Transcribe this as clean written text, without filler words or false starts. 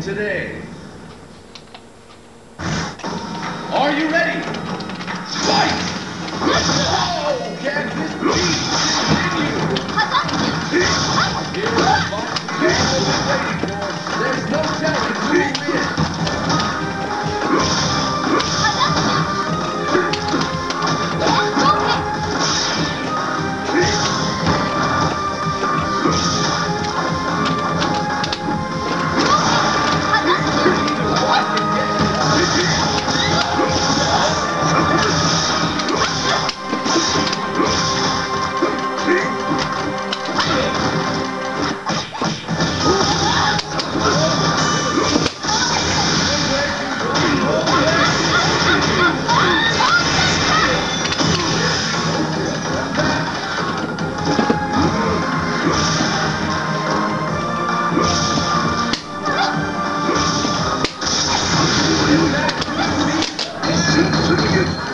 today. Are you ready? Fight! Oh, can this be? Continue! Here is the fight we've all been waiting for. There's no telling who will win. Again.